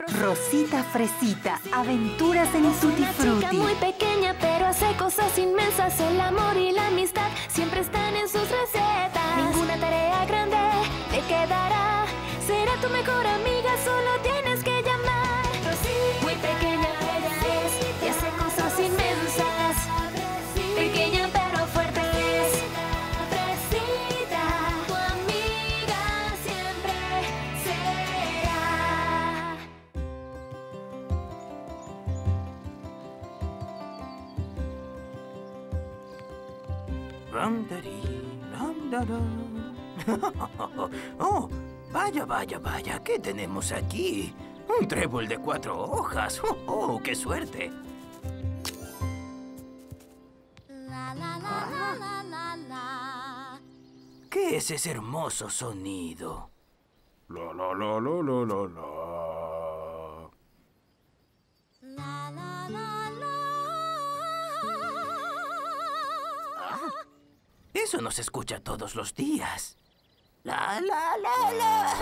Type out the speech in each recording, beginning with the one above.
Rosita Fresita, aventuras en Tutti Frutti. Una chica muy pequeña, pero hace cosas inmensas. El amor y la amistad siempre están en sus recetas. Ninguna tarea grande te quedará. Será tu mejor amiga, solo tienes que llamar. Rosita, muy pequeña ella es y hace cosas inmensas. Pequeña pero fuerte es. Fresita, tu amiga siempre será. Oh, vaya, vaya, vaya, ¿qué tenemos aquí? Un trébol de 4 hojas. ¡Qué suerte! ¿Qué es ese hermoso sonido? La la la la la la la. Eso no se escucha todos los días. La, la, la, la.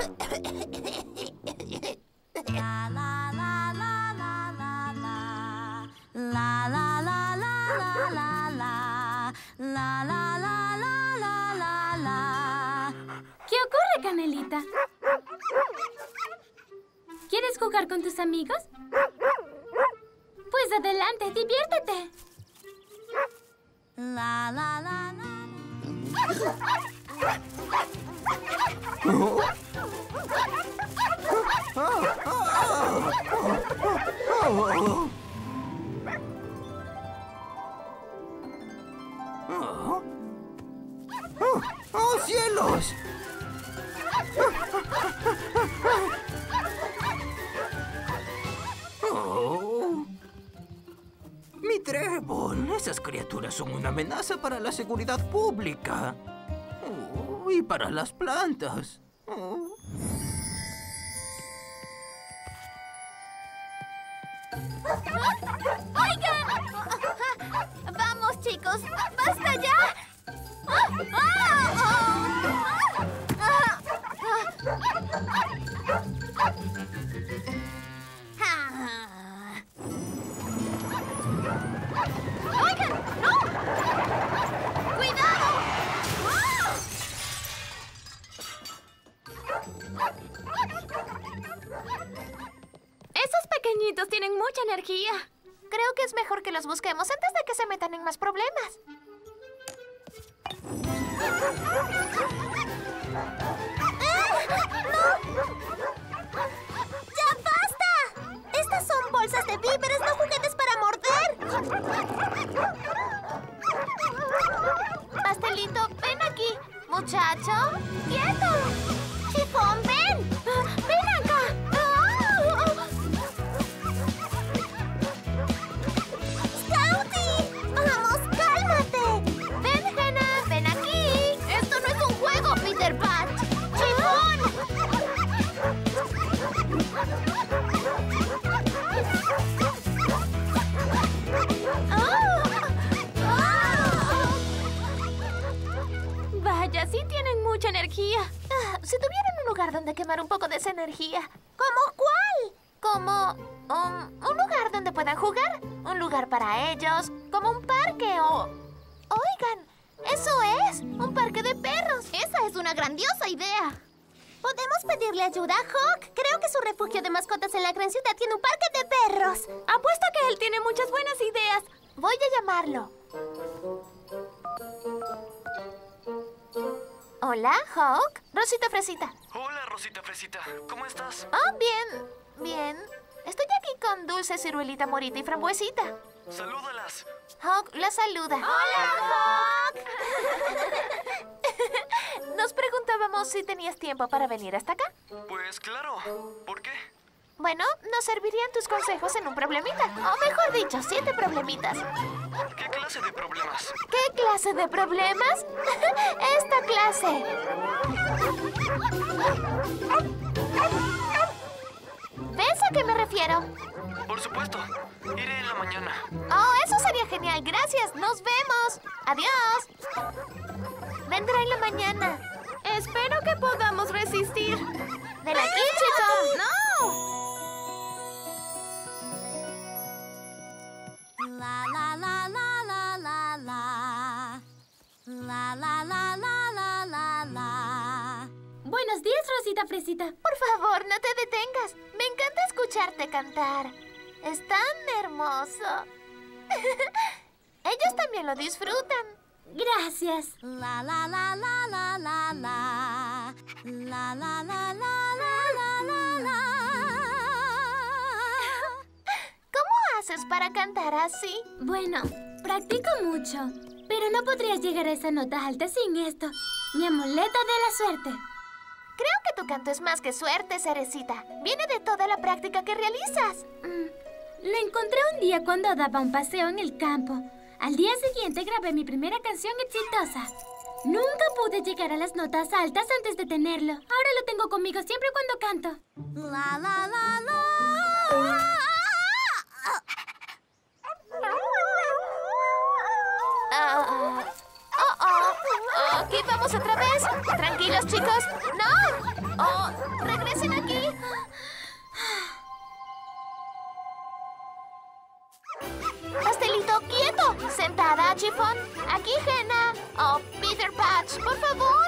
¿Qué ocurre, Canelita? ¿Quieres jugar con tus amigos? Pues adelante, diviértete. ¡Oh, cielos! ¡Oh! ¡Mi trébol! Esas criaturas son una amenaza para la seguridad pública. Oh, y para las plantas. Oh. ¡Oigan! ¡Vamos, chicos! ¡Basta ya! ¡Oigan! ¡No! ¡Cuidado! Esos pequeñitos tienen mucha energía. Creo que es mejor que los busquemos antes de que se metan en más problemas. ¡Ya basta! Estas son bolsas de víveres, no juguetes para morder. Pastelito, ven aquí. Muchacho, quieto. Chifón, ven. Ven acá. ¡Scouty! ¡Vamos, cálmate! ¡Ven, Hannah! ¡Ven aquí! ¡Esto no es un juego, Peter Pan! ¡Chifón! Vaya, sí tienen mucha energía. Si tuvieran un lugar donde quemar un poco de esa energía. ¿Cómo cuál? Como un lugar donde puedan jugar. Un lugar para ellos. Como un parque o... Oigan, eso es. Un parque de perros. Esa es una grandiosa idea. ¿Podemos pedirle ayuda a Hawk? Creo que su refugio de mascotas en la gran ciudad tiene un parque de perros. Apuesto que él tiene muchas buenas ideas. Voy a llamarlo. Hola, Hawk. Rosita Fresita. Hola, Rosita Fresita. ¿Cómo estás? Oh, bien. Bien. Estoy aquí con Dulce, Ciruelita, Morita y Frambuesita. Salúdalas. Hawk la saluda. ¡Hola, Hawk! Nos preguntábamos si tenías tiempo para venir hasta acá. Pues claro. ¿Por qué? Bueno, nos servirían tus consejos en un problemita. O mejor dicho, 7 problemitas. ¿Qué clase de problemas? ¿Qué clase de problemas? Esta clase. ¿Ves a qué me refiero? Por supuesto. Iré en la mañana. Oh, eso sería genial. Gracias. Nos vemos. Adiós. Vendrá en la mañana. Espero que podamos resistir. ¡Ven aquí, chico! ¡No! Rosita Fresita. Por favor, no te detengas. Me encanta escucharte cantar. Es tan hermoso. Ellos también lo disfrutan. Gracias. La la la la la la la. La la la la la la la. ¿Cómo haces para cantar así? Bueno, practico mucho, pero no podrías llegar a esa nota alta sin esto. Mi amuleto de la suerte. Creo que tu canto es más que suerte, Cerecita. Viene de toda la práctica que realizas. Lo encontré un día cuando daba un paseo en el campo. Al día siguiente grabé mi primera canción exitosa. Nunca pude llegar a las notas altas antes de tenerlo. Ahora lo tengo conmigo siempre cuando canto. La la la la. Aquí vamos otra vez. Tranquilos, chicos. ¡No! ¡Regresen aquí! Pastelito, quieto. Sentada, Chifón. Aquí, Jenna. Oh, Peter Patch, por favor.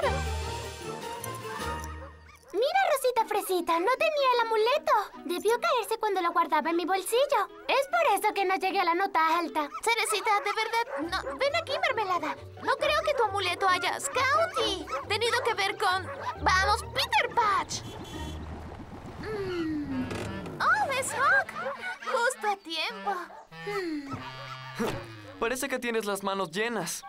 Mira, Rosita Fresita, no tenía el amuleto. Debió caerse cuando lo guardaba en mi bolsillo. Es por eso que no llegué a la nota alta. Cerecita, de verdad, no. Ven aquí, Mermelada. No creo que tu amuleto haya Scouty tenido que ver con... ¡Vamos, Peter Patch! ¡Oh, es Hawk! Justo a tiempo. Parece que tienes las manos llenas.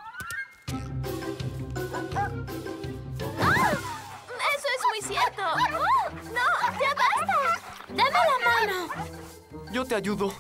¡Eso es muy cierto! ¡No! ¡Ya basta! ¡Dame la mano! Yo te ayudo.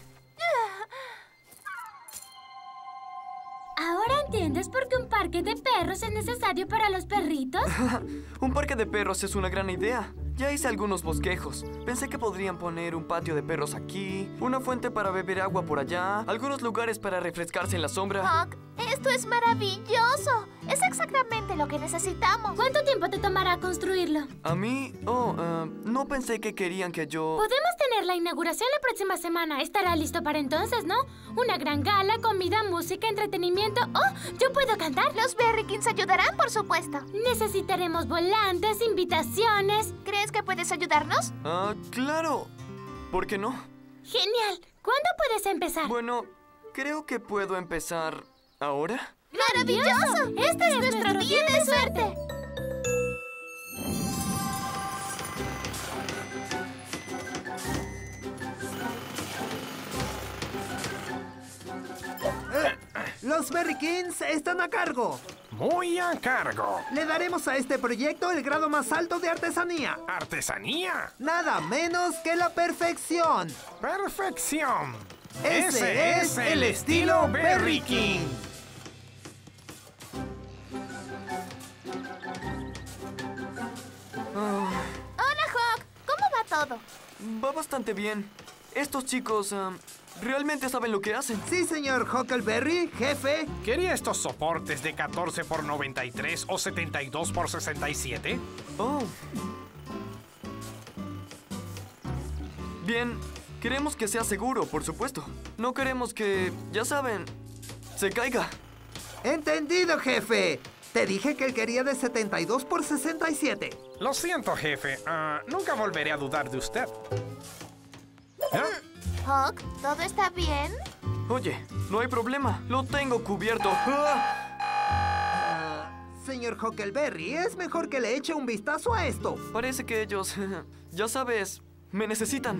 ¿Ahora entiendes por qué un parque de perros es necesario para los perritos? Un parque de perros es una gran idea. Ya hice algunos bosquejos. Pensé que podrían poner un patio de perros aquí, una fuente para beber agua por allá, algunos lugares para refrescarse en la sombra. Hawk, esto es maravilloso. Es exactamente lo que necesitamos. ¿Cuánto tiempo te tomará construirlo? A mí... no pensé que querían que yo... Podemos tener la inauguración la próxima semana. Estará listo para entonces, ¿no? Una gran gala, comida, música, entretenimiento. ¡Oh! ¿Yo puedo cantar? Los Berrykins ayudarán, por supuesto. Necesitaremos volantes, invitaciones. ¿Crees que puedes ayudarnos? Claro. ¿Por qué no? ¡Genial! ¿Cuándo puedes empezar? Bueno, creo que puedo empezar ahora. ¡Maravilloso! Este es nuestro día de suerte. Los Berrykins están a cargo. Muy a cargo. Le daremos a este proyecto el grado más alto de artesanía. ¿Artesanía? Nada menos que la perfección. ¡Perfección! Ese es el estilo Berrykin. Hola, Hawk. ¿Cómo va todo? Va bastante bien. Estos chicos realmente saben lo que hacen. Sí, señor Huckleberry, jefe. ¿Quería estos soportes de 14 por 93 o 72 por 67? Oh. Bien, queremos que sea seguro, por supuesto. No queremos que, ya saben, se caiga. Entendido, jefe. Te dije que él quería de 72 por 67. Lo siento, jefe. Nunca volveré a dudar de usted. Hawk, ¿todo está bien? Oye, no hay problema. Lo tengo cubierto. Señor Huckleberry, es mejor que le eche un vistazo a esto. Parece que ellos, ya sabes, me necesitan.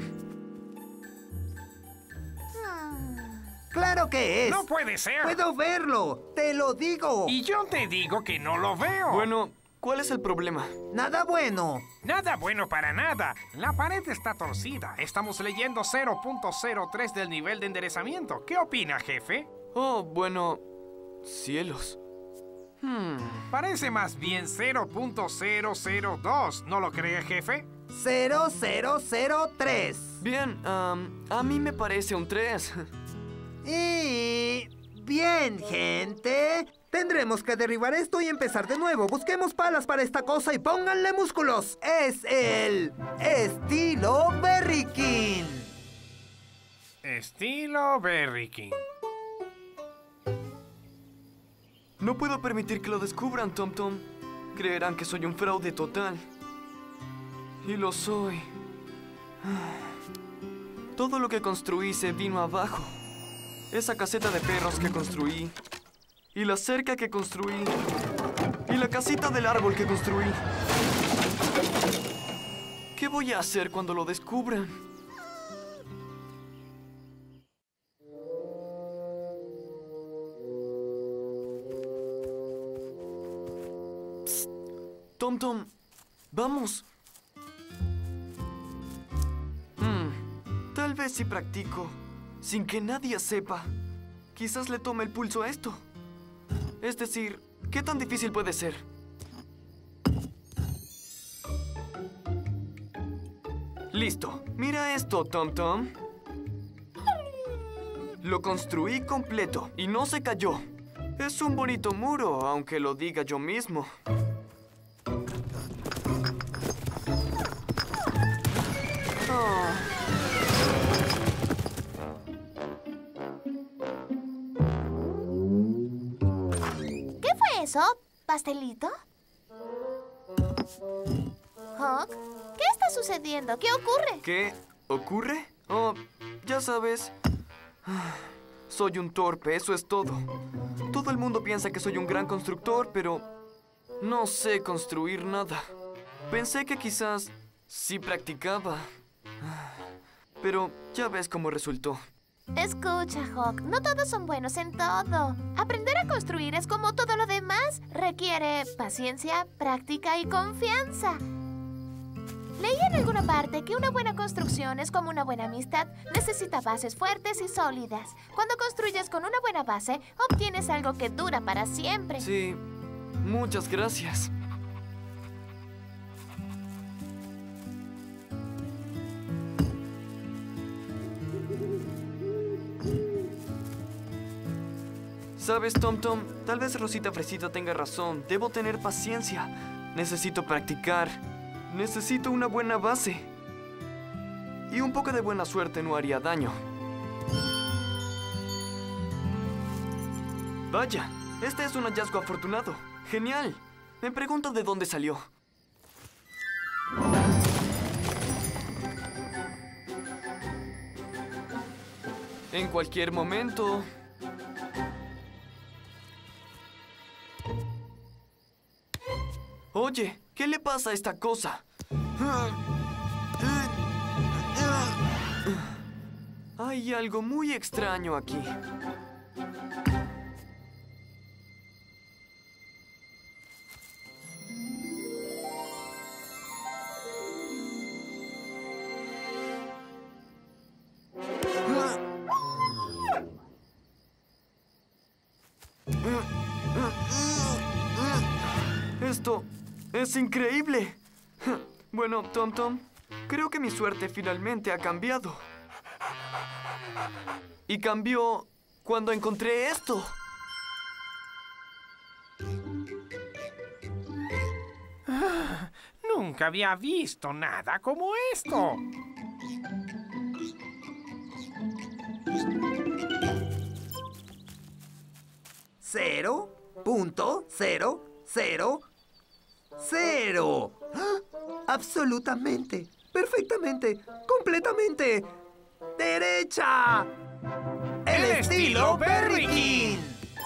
¡Claro que es! ¡No puede ser! ¡Puedo verlo! ¡Te lo digo! Y yo te digo que no lo veo. Bueno, ¿cuál es el problema? ¡Nada bueno! Nada bueno para nada. La pared está torcida. Estamos leyendo 0.03 del nivel de enderezamiento. ¿Qué opina, jefe? Oh, bueno, cielos. Parece más bien 0.002. ¿No lo cree, jefe? 0003. Bien, a mí me parece un 3. Y... bien, gente. Tendremos que derribar esto y empezar de nuevo. Busquemos palas para esta cosa y pónganle músculos. Es el estilo Berrykin. Estilo Berrykin. No puedo permitir que lo descubran, Tom Tom. Creerán que soy un fraude total. Y lo soy. Todo lo que construí se vino abajo. Esa caseta de perros que construí. Y la cerca que construí. Y la casita del árbol que construí. ¿Qué voy a hacer cuando lo descubran? Psst. Tom Tom, vamos. Tal vez si practico, sin que nadie sepa, quizás le tome el pulso a esto. Es decir, ¿qué tan difícil puede ser? Listo. Mira esto, Tom Tom. Lo construí completo y no se cayó. Es un bonito muro, aunque lo diga yo mismo. Oh. ¿Qué fue eso? ¿Pastelito? Hawk, ¿qué está sucediendo? ¿Qué ocurre? ¿Qué ocurre? Oh, ya sabes. Soy un torpe, eso es todo. Todo el mundo piensa que soy un gran constructor, pero no sé construir nada. Pensé que quizás sí practicaba. Pero ya ves cómo resultó. Escucha, Hawk, no todos son buenos en todo. Aprender a construir es como todo lo demás. Requiere paciencia, práctica y confianza. Leí en alguna parte que una buena construcción es como una buena amistad. Necesita bases fuertes y sólidas. Cuando construyes con una buena base, obtienes algo que dura para siempre. Sí, muchas gracias. ¿Sabes, Tom Tom? Tal vez Rosita Fresita tenga razón. Debo tener paciencia. Necesito practicar. Necesito una buena base. Y un poco de buena suerte no haría daño. Vaya, este es un hallazgo afortunado. ¡Genial! Me pregunto de dónde salió. En cualquier momento. Oye, ¿qué le pasa a esta cosa? Hay algo muy extraño aquí. Esto es increíble. Bueno, Tom Tom, creo que mi suerte finalmente ha cambiado. Y cambió cuando encontré esto. Nunca había visto nada como esto. ¡0.000! ¡Ah! Absolutamente, perfectamente, completamente. ¡Derecha! ¡El estilo Berry King!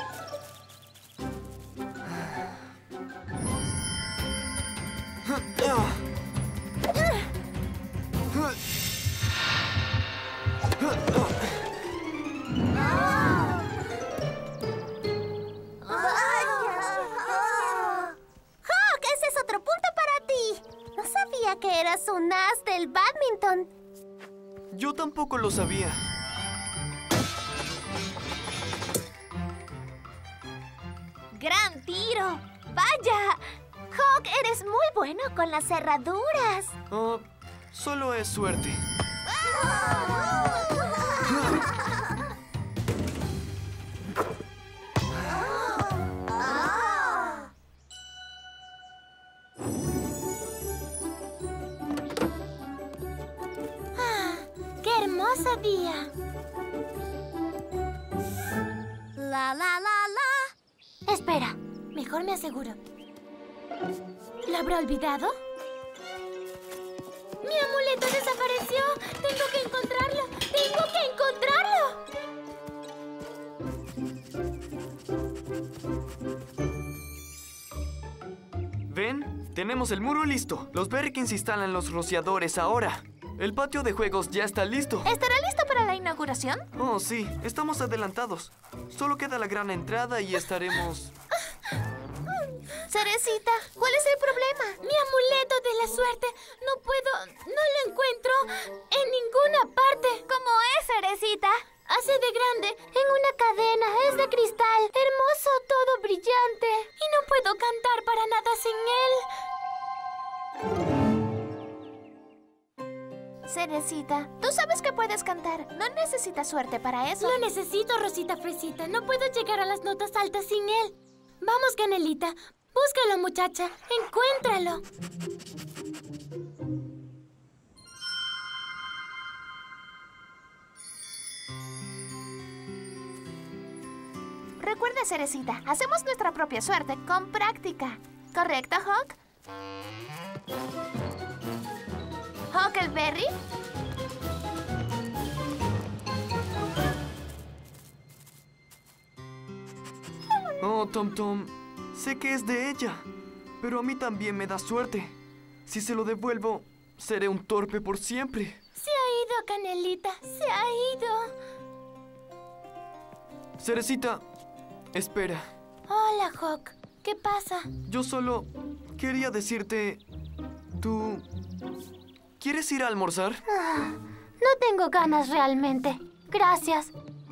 Hawk, ese es otro punto para ti. No sabía que eras un as del bádminton. Yo tampoco lo sabía. ¡Gran tiro! ¡Vaya! Hawk, eres muy bueno con las cerraduras. Oh, solo es suerte. ¡Qué hermoso día! La, la, la, la. Espera, mejor me aseguro. ¿Lo habrá olvidado? amuleto desapareció. Tengo que encontrarlo. ¡Tengo que encontrarlo! ¿Ven? Tenemos el muro listo. Los Berrykins instalan los rociadores ahora. El patio de juegos ya está listo. ¿Estará listo para la inauguración? Oh, sí. Estamos adelantados. Solo queda la gran entrada y estaremos... Cerecita, ¿cuál es el problema? Mi amuleto de la suerte. No lo encuentro en ninguna parte. ¿Cómo es, Cerecita? Así de grande, en una cadena, es de cristal, hermoso, todo brillante. Y no puedo cantar para nada sin él. Cerecita, tú sabes que puedes cantar. No necesitas suerte para eso. Lo necesito, Rosita Fresita. No puedo llegar a las notas altas sin él. Vamos, Canelita. Búscalo, muchacha. Encuéntralo. Recuerda, Cerecita, hacemos nuestra propia suerte con práctica. ¿Correcto, Hawk? ¿Huckleberry? Oh, Tom Tom. Sé que es de ella, pero a mí también me da suerte. Si se lo devuelvo, seré un torpe por siempre. Se ha ido, Canelita. Se ha ido. Cerecita, espera. Hola, Hawk. ¿Qué pasa? Yo solo quería decirte... ¿Tú quieres ir a almorzar? No tengo ganas realmente. Gracias.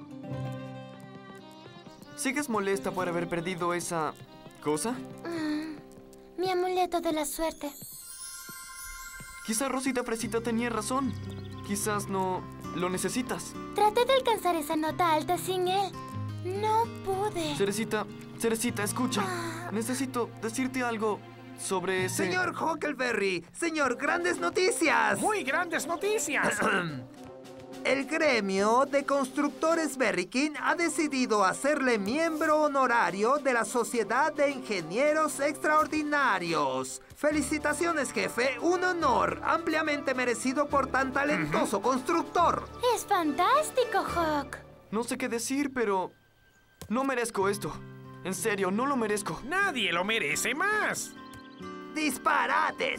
¿Sigues molesta por haber perdido esa cosa? Mi amuleto de la suerte. Quizá Rosita Fresita tenía razón. Quizás no lo necesitas. Traté de alcanzar esa nota alta sin él. No pude. Cerecita, escucha. Necesito decirte algo sobre ese... Señor Huckleberry, señor, grandes noticias. ¡Muy grandes noticias! El gremio de constructores Berrykin ha decidido hacerle miembro honorario de la Sociedad de Ingenieros Extraordinarios. Felicitaciones, jefe. Un honor ampliamente merecido por tan talentoso constructor. Es fantástico, Hawk. No sé qué decir, pero... no merezco esto. En serio, no lo merezco. ¡Nadie lo merece más! ¡Disparates!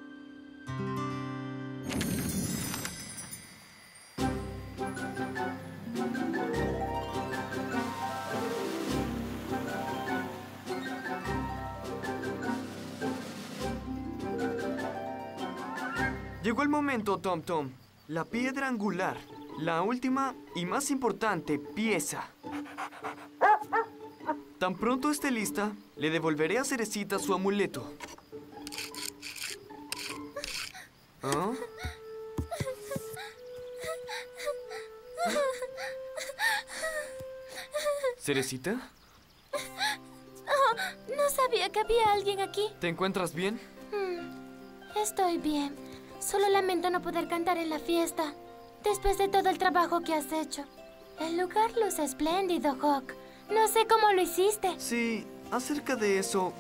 Llegó el momento, Tom Tom. La piedra angular. La última y más importante pieza. Tan pronto esté lista, le devolveré a Cerecita su amuleto. ¿Ah? ¿Cerecita? Oh, no sabía que había alguien aquí. ¿Te encuentras bien? Estoy bien. Solo lamento no poder cantar en la fiesta. Después de todo el trabajo que has hecho. El lugar luce espléndido, Hawk. No sé cómo lo hiciste. Sí, acerca de eso...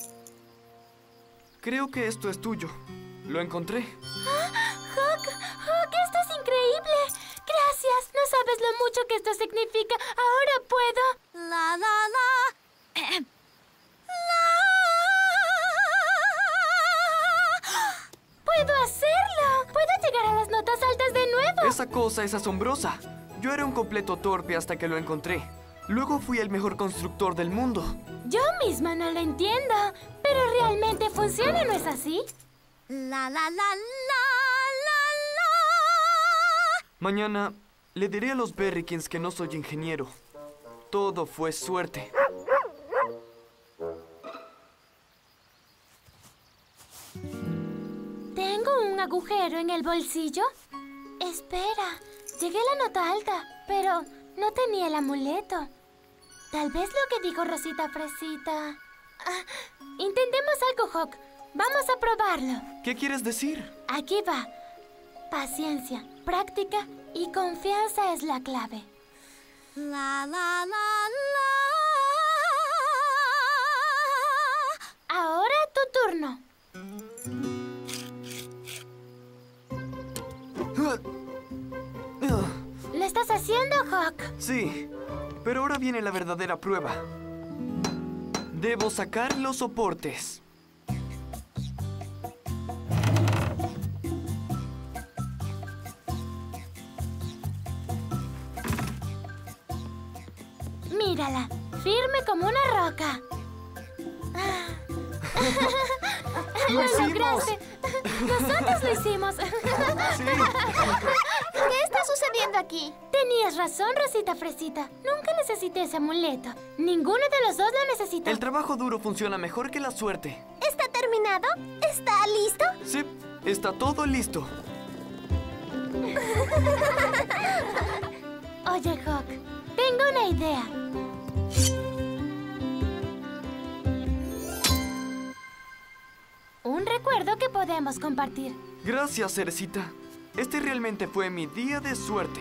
creo que esto es tuyo. Lo encontré. Hawk, esto es increíble. Gracias. No sabes lo mucho que esto significa. Ahora puedo. ¡Puedo hacerlo! ¡Puedo llegar a las notas altas de nuevo! Esa cosa es asombrosa. Yo era un completo torpe hasta que lo encontré. Luego fui el mejor constructor del mundo. Yo misma no lo entiendo. Pero realmente funciona, ¿no es así? Mañana le diré a los Berrykins que no soy ingeniero. Todo fue suerte. ¿Tengo un agujero en el bolsillo? Espera, llegué a la nota alta, pero no tenía el amuleto. Tal vez lo que dijo Rosita Fresita. Intentemos algo, Hawk. Vamos a probarlo. ¿Qué quieres decir? Aquí va. Paciencia, práctica y confianza es la clave. Ahora tu turno. ¿Lo estás haciendo, Hawk? Sí, pero ahora viene la verdadera prueba. Debo sacar los soportes. Mírala, firme como una roca. ¡Lo ¡Lo hicimos! lograste! ¡Nosotros lo hicimos! Sí. ¿Qué está sucediendo aquí? Tenías razón, Rosita Fresita. Nunca necesité ese amuleto. Ninguno de los dos lo necesitó. El trabajo duro funciona mejor que la suerte. ¿Está terminado? ¿Está listo? Sí, está todo listo. Oye, Hawk, tengo una idea. Un recuerdo que podemos compartir. Gracias, Cerecita. Este realmente fue mi día de suerte.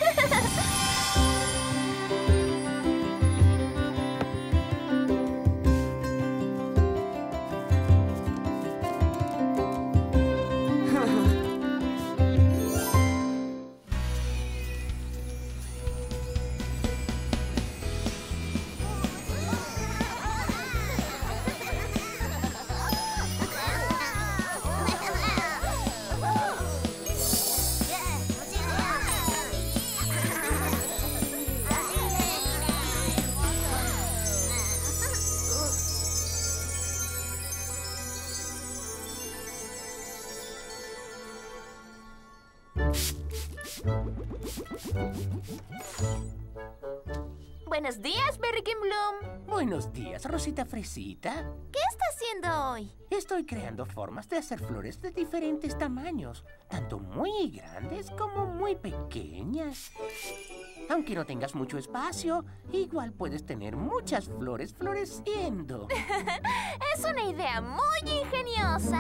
Buenos días, Berrykin Bloom. Buenos días, Rosita Fresita. ¿Qué está haciendo hoy? Estoy creando formas de hacer flores de diferentes tamaños, tanto muy grandes como muy pequeñas. Aunque no tengas mucho espacio, igual puedes tener muchas flores floreciendo. Es una idea muy ingeniosa.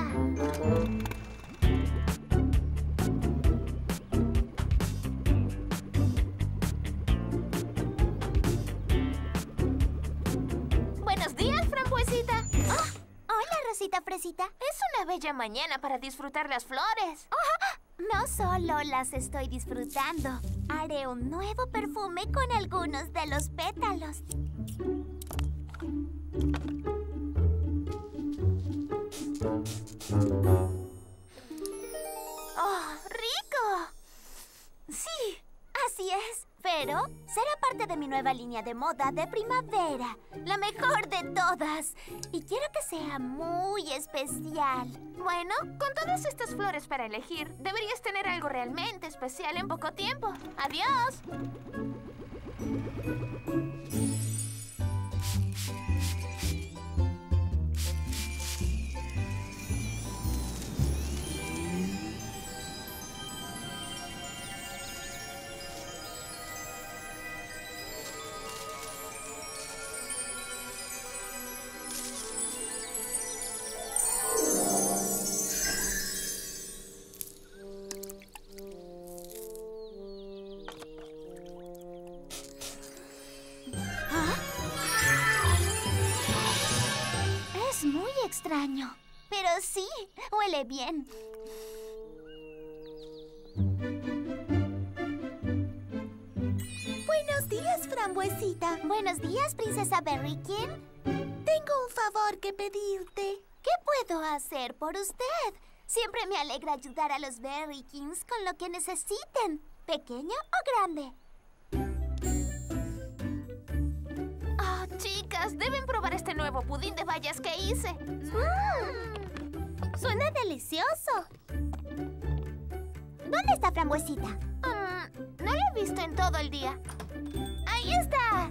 Buenos días, Frambuesita. Hola, Rosita Fresita. Es una bella mañana para disfrutar las flores. No solo las estoy disfrutando, haré un nuevo perfume con algunos de los pétalos. ¡Oh, rico! Sí, así es. Pero será parte de mi nueva línea de moda de primavera, la mejor de todas. Y quiero que sea muy especial. Bueno, con todas estas flores para elegir, deberías tener algo realmente especial en poco tiempo. ¡Adiós! Es muy extraño, pero sí, huele bien. Buenos días, Frambuesita. Buenos días, princesa Berrykin. Tengo un favor que pedirte. ¿Qué puedo hacer por usted? Siempre me alegra ayudar a los Berrykins con lo que necesiten, pequeño o grande. Oh, chicas, deben probar este nuevo pudín de bayas que hice. Suena delicioso. ¿Dónde está Frambuesita? No lo he visto en todo el día. ¡Ahí está!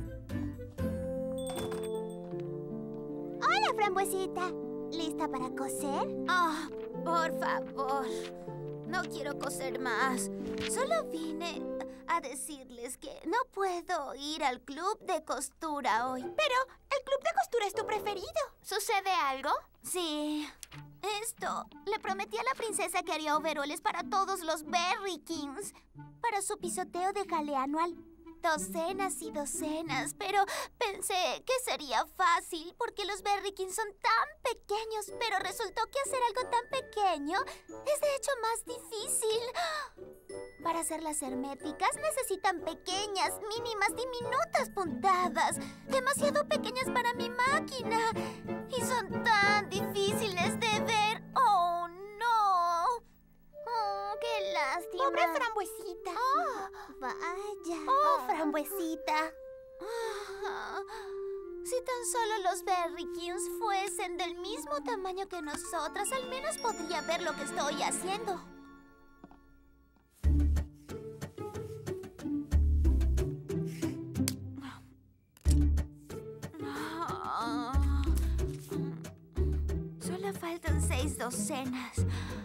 Hola, Frambuesita. ¿Lista para coser? Ah, por favor. No quiero coser más. Solo vine a decirles que no puedo ir al club de costura hoy. Pero el club de costura es tu preferido. ¿Sucede algo? Sí. Le prometí a la princesa que haría overoles para todos los Berrykins. Para su pisoteo de jalea anual. Docenas y docenas, pero pensé que sería fácil porque los Berrykins son tan pequeños, pero resultó que hacer algo tan pequeño es de hecho más difícil. para hacerlas herméticas necesitan pequeñas, mínimas, diminutas puntadas. Demasiado pequeñas para mi máquina. Y son tan difíciles de ver. ¡Oh, no! Oh, ¡qué lástima! ¡Pobre Frambuesita! Oh, Vaya. ¡Oh, Frambuesita! Si tan solo los Berrykins fuesen del mismo tamaño que nosotras, al menos podría ver lo que estoy haciendo. Solo faltan 6 docenas.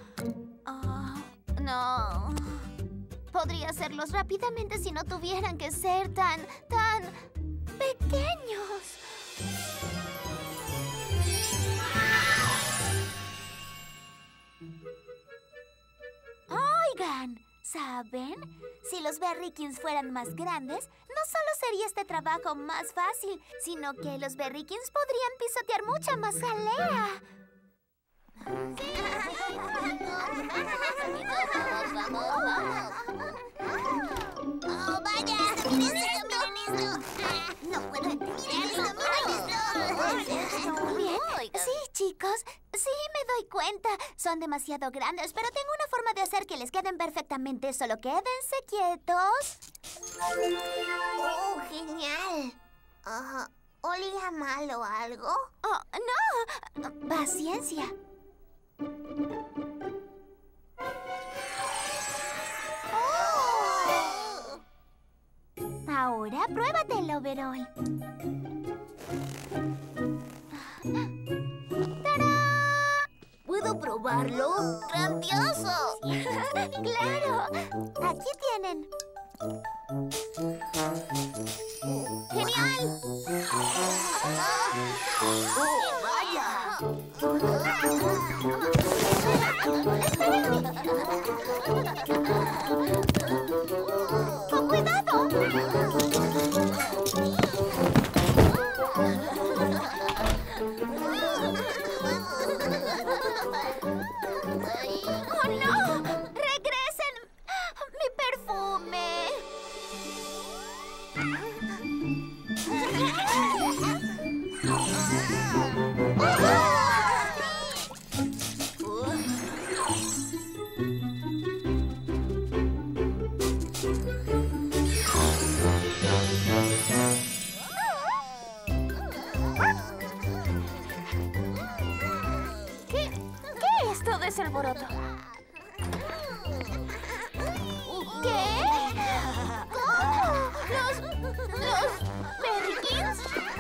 No. Podría hacerlos rápidamente si no tuvieran que ser tan pequeños. Oigan, ¿saben? Si los Berrykins fueran más grandes, no solo sería este trabajo más fácil, sino que los Berrykins podrían pisotear mucha más jalea. ¡Oh, vaya! ¡Miren esto! ¡No puedo entenderlo! Bien. Sí, chicos. Sí, me doy cuenta. Son demasiado grandes, pero tengo una forma de hacer que les queden perfectamente. Solo quédense quietos. ¡Oh, genial! ¿Olía mal o algo? Oh, no. Paciencia. Ahora pruébate el overol. ¡Tarán! ¿Puedo probarlo? ¡Grandioso! ¡Claro! Aquí tienen. ¡Genial! ¡Oh, vaya! ¡Con cuidado! ¡Oh, no! ¡Regresen! ¡Mi perfume! ¿Qué es todo ese alboroto? ¿Qué? ¿Cómo? ¿Los Berrykins?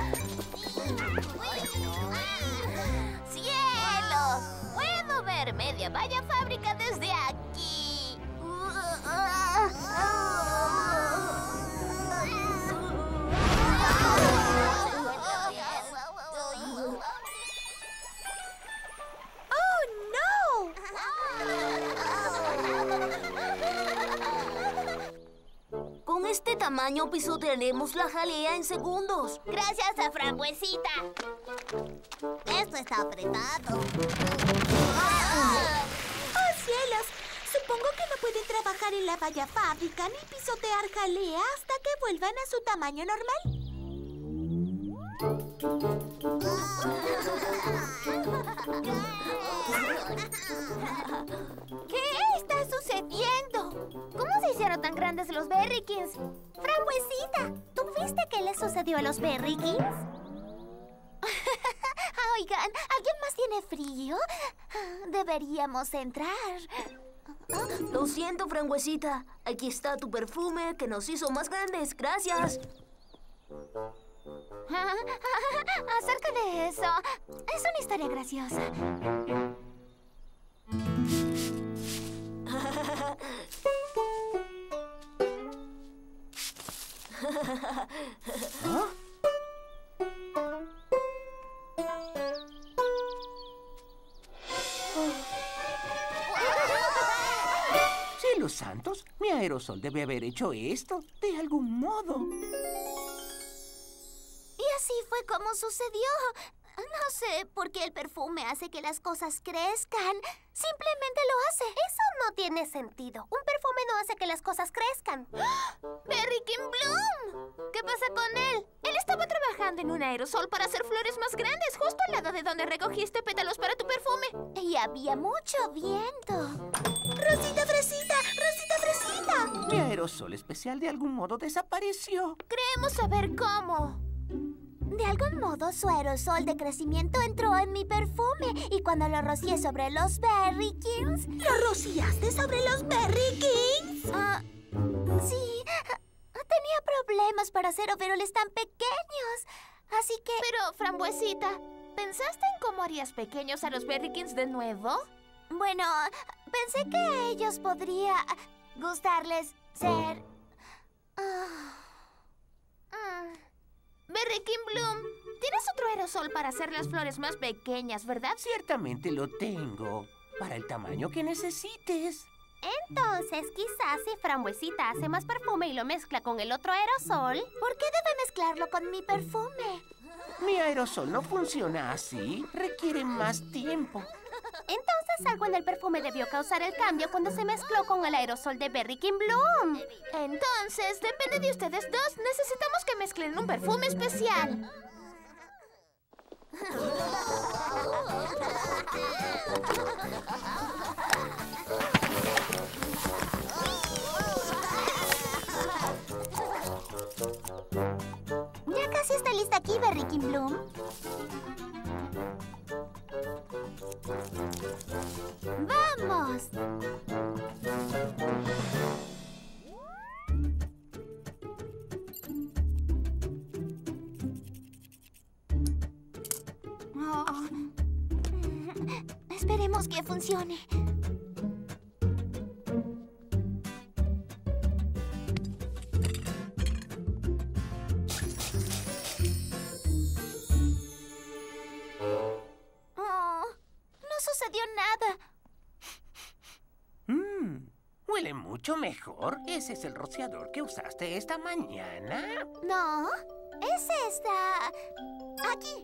¡Cielos! Puedo ver media valla fábrica desde aquí. Con este tamaño pisotearemos la jalea en segundos. Gracias a Frambuesita. Esto está apretado. ¡Oh, cielos! Supongo que no pueden trabajar en la valla fábrica ni pisotear jalea hasta que vuelvan a su tamaño normal. ¿Qué está sucediendo? ¿Cómo se hicieron tan grandes los Berrykins? Frambuesita, ¿tú viste qué le sucedió a los Berrykins? Oigan, ¿alguien más tiene frío? Deberíamos entrar. Lo siento, Frambuesita. Aquí está tu perfume que nos hizo más grandes. Gracias. Acerca de eso, es una historia graciosa. ¡Cielos santos! Mi aerosol debe haber hecho esto de algún modo. Y así fue como sucedió. No sé por qué el perfume hace que las cosas crezcan. Simplemente lo hace. Eso no tiene sentido. Un perfume no hace que las cosas crezcan. ¡Berrykin Bloom! ¿Qué pasa con él? Él estaba trabajando en un aerosol para hacer flores más grandes, justo al lado de donde recogiste pétalos para tu perfume. Y había mucho viento. ¡Rosita Fresita! ¡Rosita Fresita! Mi aerosol especial de algún modo desapareció. Queremos saber cómo. De algún modo, su aerosol de crecimiento entró en mi perfume. Y cuando lo rocié sobre los Berrykins... ¿Lo rociaste sobre los Berrykins? Sí. Tenía problemas para hacer overoles tan pequeños. Así que... Pero, Frambuesita, ¿pensaste en cómo harías pequeños a los Berrykins de nuevo? Bueno, pensé que a ellos podría gustarles ser... Berrykin Bloom, tienes otro aerosol para hacer las flores más pequeñas, ¿verdad? Ciertamente lo tengo. Para el tamaño que necesites. Entonces, quizás si Frambuesita hace más perfume y lo mezcla con el otro aerosol... ¿Por qué debe mezclarlo con mi perfume? Mi aerosol no funciona así. Requiere más tiempo. Entonces algo en el perfume debió causar el cambio cuando se mezcló con el aerosol de Berrykin Bloom. Entonces, depende de ustedes dos. Necesitamos que mezclen un perfume especial. Ya casi está lista aquí, Berrykin Bloom. ¡Vamos! Esperemos que funcione. sucedió nada. Huele mucho mejor. ¿Ese es el rociador que usaste esta mañana? No, ese está aquí.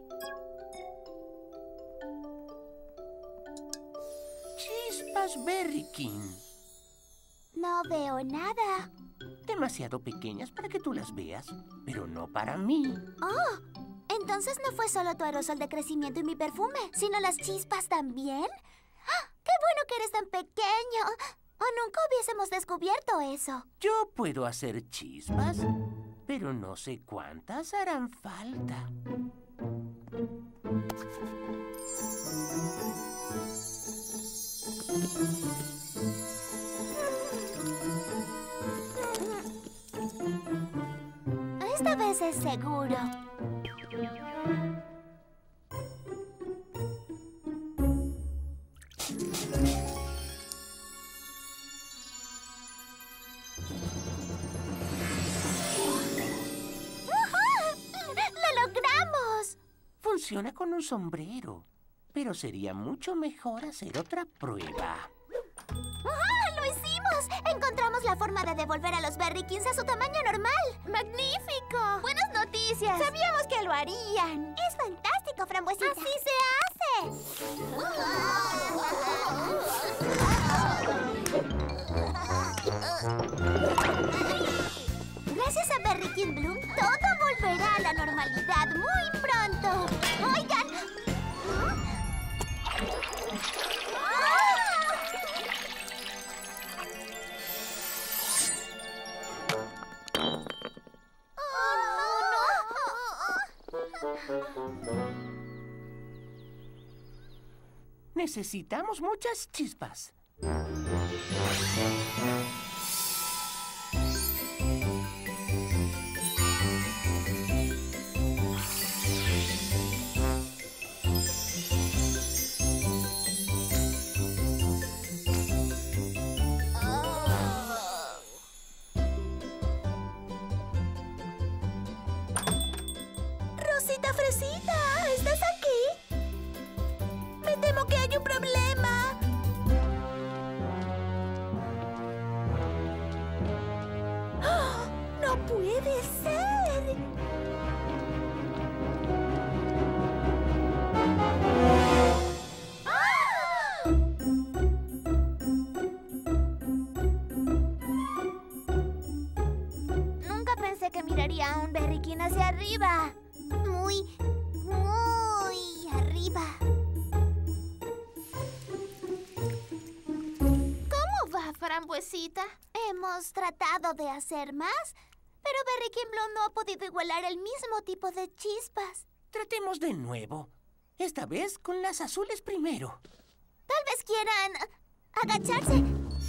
Chispas Berrykin. No veo nada. Demasiado pequeñas para que tú las veas, pero no para mí. Oh, entonces no fue solo tu aerosol de crecimiento y mi perfume, sino las chispas también. ¡Ah! ¡Qué bueno que eres tan pequeño! O nunca hubiésemos descubierto eso. Yo puedo hacer chispas, pero no sé cuántas harán falta. Esta vez es seguro. ¡Lo logramos! Funciona con un sombrero, pero sería mucho mejor hacer otra prueba. ¡Lo hicimos! Encontramos la forma de devolver a los Berrykins a su tamaño normal. ¡Magnífico! ¡Buenas noticias! Sabíamos que lo harían. Es fantástico, Frambuesita. ¡Así se hace! Gracias a Berrykin Bloom, todo volverá a la normalidad muy pronto. ¡Oigan! Necesitamos muchas chispas. Rosita Fresita, ¿estás aquí? Me temo que hay un problema. ¡Oh! ¡No puede ser! tiraría a un berriquín hacia arriba. Muy arriba. ¿Cómo va, Frambuesita? Hemos tratado de hacer más, pero Berrykin Bloom no ha podido igualar el mismo tipo de chispas. Tratemos de nuevo. Esta vez con las azules primero. Tal vez quieran agacharse.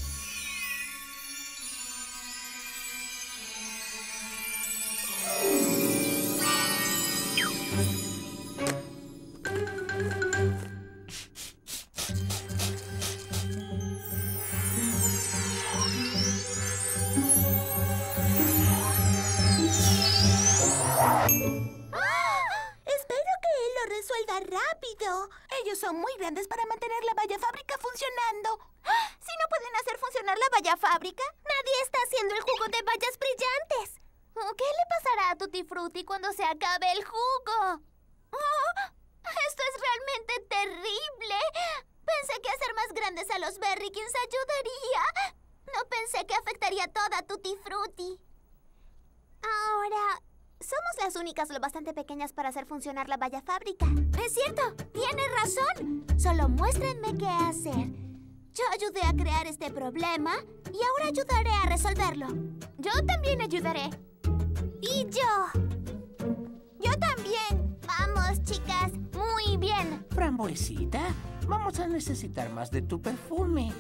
¡Rápido! Ellos son muy grandes para mantener la valla fábrica funcionando. Si no pueden hacer funcionar la valla fábrica, nadie está haciendo el jugo de vallas brillantes. ¿Qué le pasará a Tutti Frutti cuando se acabe el jugo? Esto es realmente terrible. Pensé que hacer más grandes a los Berrykins ayudaría. No pensé que afectaría toda Tutti Frutti. Ahora, somos las únicas lo bastante pequeñas para hacer funcionar la valla fábrica. Es cierto, tienes razón. Solo muéstrenme qué hacer. Yo ayudé a crear este problema y ahora ayudaré a resolverlo. Yo también ayudaré. Y yo. Yo también. Vamos, chicas. Muy bien. Frambuesita, vamos a necesitar más de tu perfume.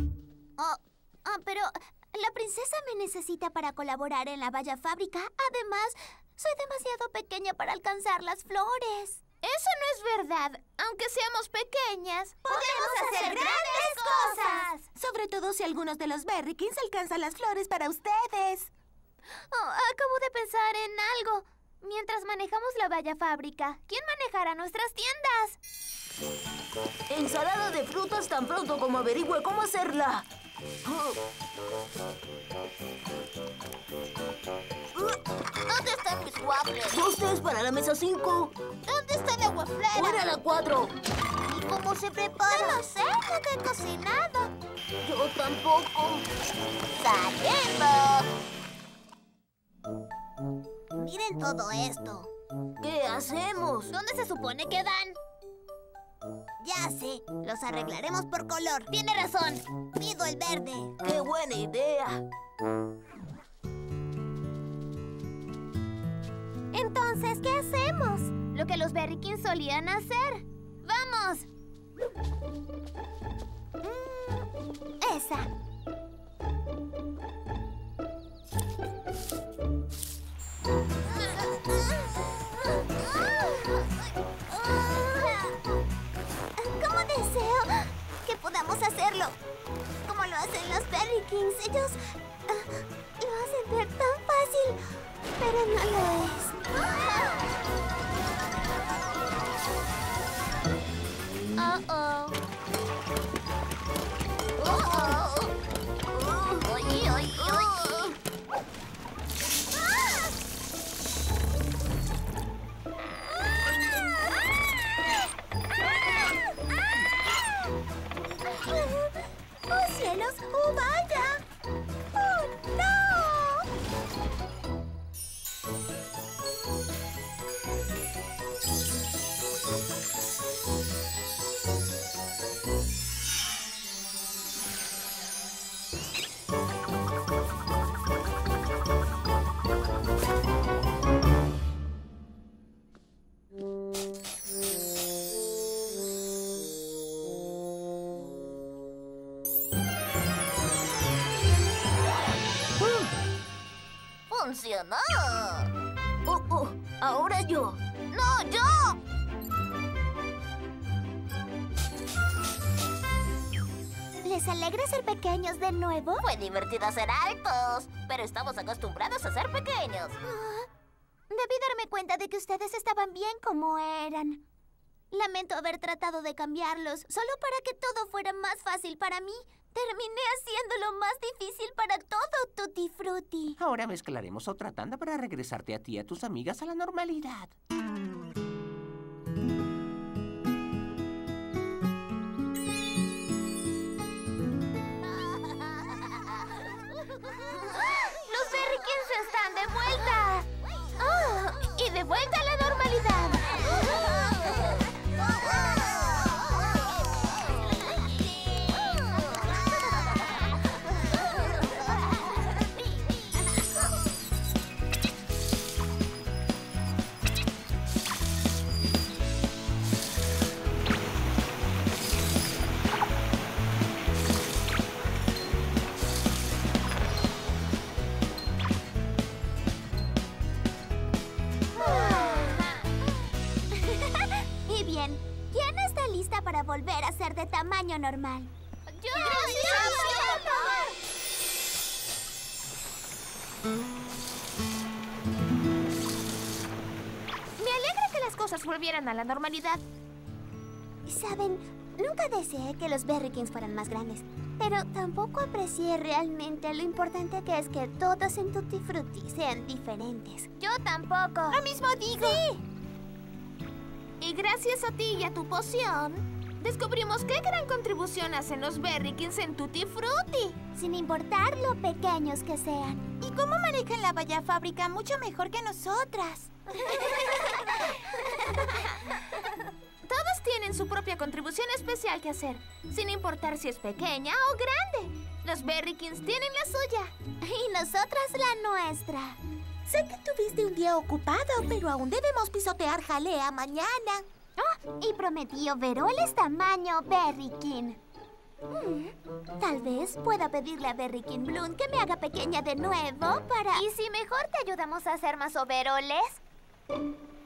Pero la princesa me necesita para colaborar en la valla fábrica. Además, soy demasiado pequeña para alcanzar las flores. Eso no es verdad. Aunque seamos pequeñas, ¡podemos hacer grandes cosas! Sobre todo si algunos de los Berrykins alcanzan las flores para ustedes. Acabo de pensar en algo. Mientras manejamos la valla fábrica, ¿quién manejará nuestras tiendas? Ensalada de frutas tan pronto como averigüe cómo hacerla. ¿Dónde están mis waffles? Postres para la mesa 5. ¿Dónde está la wafflera? Fuera la 4. ¿Y cómo se prepara? No lo sé, nunca he cocinado. Yo tampoco. ¡Salimos! Miren todo esto. ¿Qué hacemos? ¿Dónde se supone que dan? Ya sé, los arreglaremos por color. Tiene razón. Pido el verde. ¡Qué buena idea! Entonces, ¿qué hacemos? Lo que los Berrykins solían hacer. ¡Vamos! Esa. ¿Cómo deseo que podamos hacerlo? Como lo hacen los Berrykins. Ellos lo hacen ver tan fácil, pero no lo es. Oye, oye, oye. ¡Oh, cielos! ¡Oh, vaya! ¡Oh, no! ¡Funcionó! Ahora yo. ¡No, yo! ¿Les alegra ser pequeños de nuevo? Fue divertido ser altos, pero estamos acostumbrados a ser pequeños. Debí darme cuenta de que ustedes estaban bien como eran. Lamento haber tratado de cambiarlos, solo para que todo fuera más fácil para mí. Terminé haciéndolo más difícil para todo Tutti Frutti. Ahora mezclaremos otra tanda para regresarte a ti y a tus amigas a la normalidad. ¡Los Berrykins están de vuelta! volver a ser de tamaño normal. Me alegra que las cosas volvieran a la normalidad. Saben, nunca deseé que los Berrykins fueran más grandes, pero tampoco aprecié realmente lo importante que es que todos en Tutti Frutti sean diferentes. Yo tampoco. Lo mismo digo. Sí. Y gracias a ti y a tu poción, descubrimos qué gran contribución hacen los Berrykins en Tutti Frutti. Sin importar lo pequeños que sean. ¿Y cómo manejan la valla fábrica mucho mejor que nosotras? Todos tienen su propia contribución especial que hacer, sin importar si es pequeña o grande. Los Berrykins tienen la suya. Y nosotras la nuestra. Sé que tuviste un día ocupado, pero aún debemos pisotear jalea mañana. Y prometí overoles tamaño Berrykin. Tal vez pueda pedirle a Berrykin Bloom que me haga pequeña de nuevo para... ¿Y si mejor te ayudamos a hacer más overoles?